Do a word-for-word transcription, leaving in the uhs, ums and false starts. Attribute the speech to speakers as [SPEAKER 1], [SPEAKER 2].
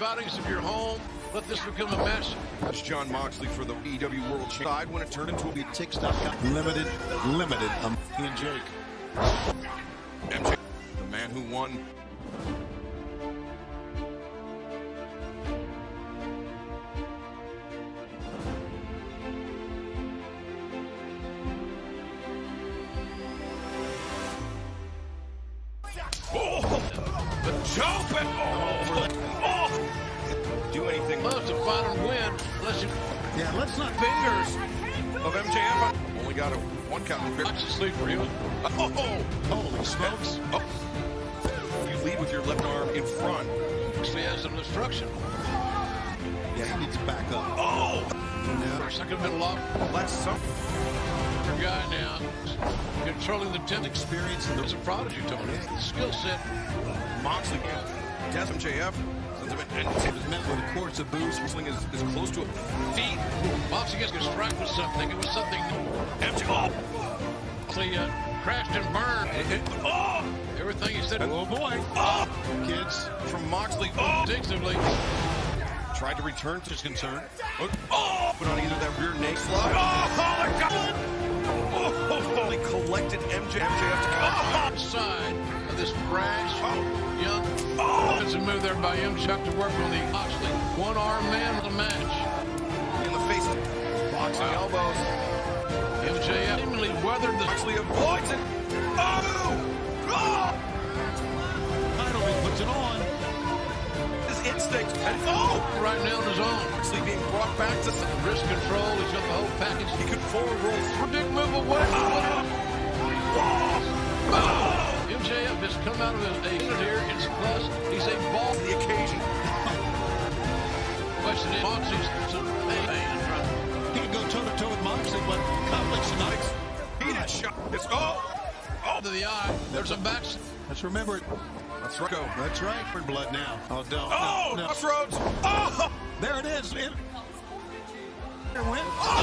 [SPEAKER 1] surroundings of your home. Let this become a match.
[SPEAKER 2] That's Jon Moxley for the A E W World Championship when it turned into a
[SPEAKER 3] tick-stop. Limited, limited. Um, and Jake.
[SPEAKER 2] M J, the man who won. Oh, the jump and oh, oh. Do anything.
[SPEAKER 1] Loves to fight and win. Unless you
[SPEAKER 3] yeah, let's not
[SPEAKER 2] fingers of M J F. Only got a one count.
[SPEAKER 1] Watch the sleep for you.
[SPEAKER 2] Oh, oh,
[SPEAKER 3] holy smokes!
[SPEAKER 2] Oh. You lead with your left arm in front.
[SPEAKER 1] He has some instruction.
[SPEAKER 3] Yeah, he needs to back up.
[SPEAKER 2] Oh,
[SPEAKER 1] yeah. Second middle lock.
[SPEAKER 2] That's some
[SPEAKER 1] guy now controlling the tenth
[SPEAKER 3] experience. And
[SPEAKER 1] it's a prodigy, Tony. Yeah. Skill set.
[SPEAKER 2] Moxley, death M J F. And it
[SPEAKER 3] was met with a course of boost.
[SPEAKER 2] Wrestling is, is close to a feet.
[SPEAKER 1] Moxley gets struck with something. It was something.
[SPEAKER 2] M J F.
[SPEAKER 1] Moxley uh, crashed and burned.
[SPEAKER 2] It, it, oh!
[SPEAKER 1] Everything he said.
[SPEAKER 3] Oh boy.
[SPEAKER 2] Oh!
[SPEAKER 3] Kids
[SPEAKER 2] from Moxley. Oh!
[SPEAKER 1] Instinctively.
[SPEAKER 2] Tried to return to his concern. Oh! Put on either that rear naked slide. Oh! Oh my God! Oh! They collected M J F to come
[SPEAKER 1] outside of this brash,
[SPEAKER 2] oh.
[SPEAKER 1] young.
[SPEAKER 2] Oh!
[SPEAKER 1] It's a move there by M J F to work on the Moxley one-arm man of the match.
[SPEAKER 2] In the face of boxing wow. elbows.
[SPEAKER 1] M J F seemingly weathered the.
[SPEAKER 2] Moxley avoids it. Oh! Oh!
[SPEAKER 3] Finally puts it on.
[SPEAKER 2] His instinct. And oh!
[SPEAKER 1] Right now on his own.
[SPEAKER 2] Moxley being brought back to some
[SPEAKER 1] wrist control. He's got the whole package.
[SPEAKER 2] He could forward roll through.
[SPEAKER 1] Big move away.
[SPEAKER 2] Oh! Oh! Oh!
[SPEAKER 1] M J F has come out of his eight here. It's plus. He's a ball
[SPEAKER 2] to the occasion.
[SPEAKER 1] Question is, Moxley's some pain.
[SPEAKER 3] He can go toe-to-toe with Moxley, but conflicts tonight.
[SPEAKER 2] He did shot. It's oh!
[SPEAKER 1] Oh! To the eye. There's a back.
[SPEAKER 3] Let's remember it.
[SPEAKER 2] Let's right. Go.
[SPEAKER 3] That's right. For blood now. Oh, don't.
[SPEAKER 2] Oh!
[SPEAKER 3] No, no.
[SPEAKER 2] Crossroads. Oh!
[SPEAKER 3] There it is. It... Win.
[SPEAKER 2] Oh!